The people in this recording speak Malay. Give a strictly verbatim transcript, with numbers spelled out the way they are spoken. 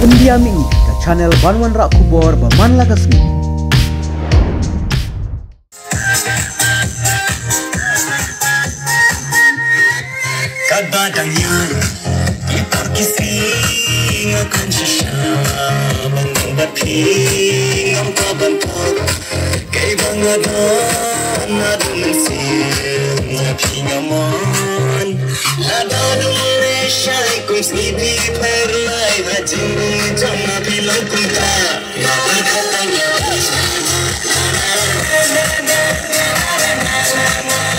India Ming ke channel Banwan Rak Kubor Baman Lagasmi. Kadang yang kita kisih akan sesama menghadapi ngam bentuk kay bangadan ada mesin tapi nyaman ada Malaysia ikut sidi perlai haji jangan bilang kunta apa katanya